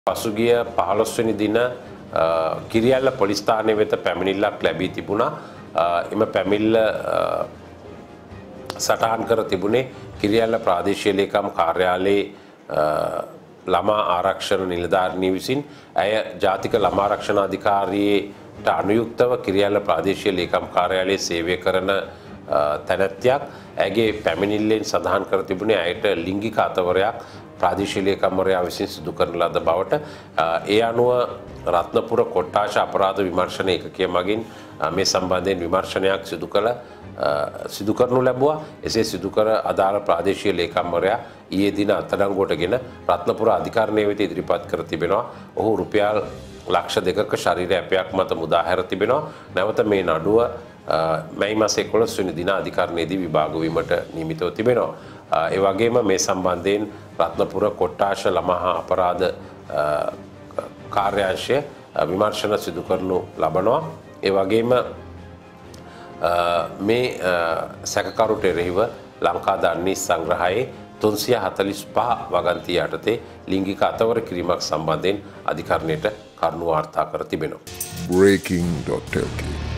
පසුගිය 15 වෙනි දින කිරියල්ල පොලිස් ස්ථානයේ වෙත පැමිණිල්ලක් ලැබී තිබුණා. එම පැමිණිල්ල සටහන් කර තිබුණේ කිරියල්ල ප්‍රාදේශීය ලේකම් කාර්යාලයේ ළමා ආරක්ෂණ නිලධාරිනිය විසින් ඇය ජාතික ළමා ආරක්ෂණ අධිකාරියට අනුයුක්තව කිරියල්ල ප්‍රාදේශීය ලේකම් කාර්යාලයේ සේවය කරන තැනැත්තියක්. ඇගේ පැමිණිල්ලෙන් සඳහන් කර තිබුණේ ඇයට ලිංගික අතවරයක් ප්‍රාදේශීය ලේකම්වරයා විසින් සිදු කරන ලද බවට. ඒ අනුව රත්නපුර කොට්ටාශ අපරාධ විමර්ශන ඒකකය මගින් මේ සම්බන්ධයෙන් විමර්ශනයක් සිදු කරනු ලැබුවා. එසේ සිදු කර අදාළ ප්‍රාදේශීය ලේකම්වරයා ඊයේ දින අත්අඩංගුවට රත්නපුර අධිකරණය වෙත ඉදිරිපත් කර තිබෙනවා. ඔහු රුපියල් ලක්ෂ 2ක ශරීර ඇපයක් මත මුදා හැර තිබෙනවා. නැවත මේ නඩුව මැයි මාස 11 වෙනි දින අධිකරණයේදී විභාග වීමට නියමිතව තිබෙනවා. ඒ වගේම මේ සම්බන්ධයෙන් රත්නපුර කොට්ටාශ ළමා අපරාධ කාර්යාංශය විමර්ශන සිදු කරනු ලබනවා. ඒ වගේම මේ සැකකරුට එරෙහිව ලංකා දණ්ඩි සංග්‍රහයේ 345 වගන්තිය යටතේ ලිංගික අතවර කිරීමක් සම්බන්ධයෙන් අධිකරණයට කරුණු වාර්තා කර තිබෙනවා. breaking.lk